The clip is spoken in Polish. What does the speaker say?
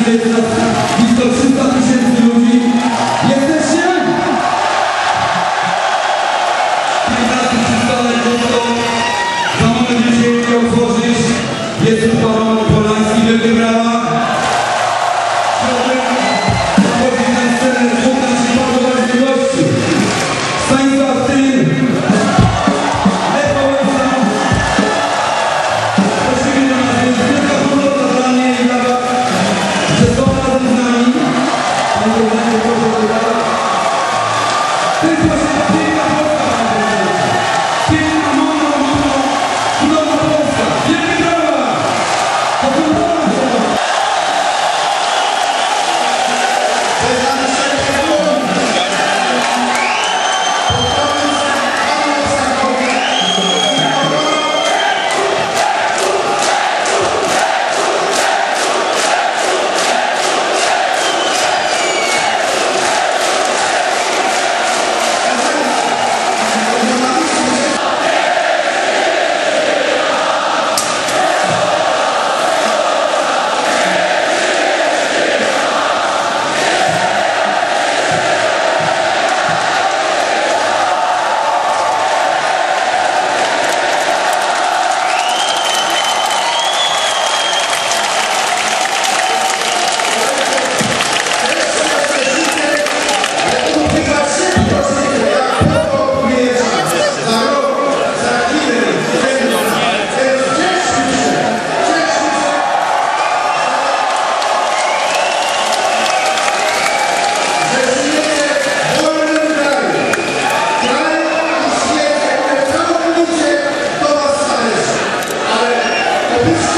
jest nas blisko 300 000 ludzi. Jesteście? 15 przystanek mocno. Za moment dzisiaj otworzyć. Jest tu Paweł Polański, wielkie brawa. Zachodzi na scenę dwóch naszych bardzo ważnych gości. Stanisław Tyn. Prosimy do nas, jest wielka honorowa dla mnie i dla was, że są razem z nami. Tylko się piękna Polska, piękna, mądra, cudowna Polska. Wielkie brawa! To This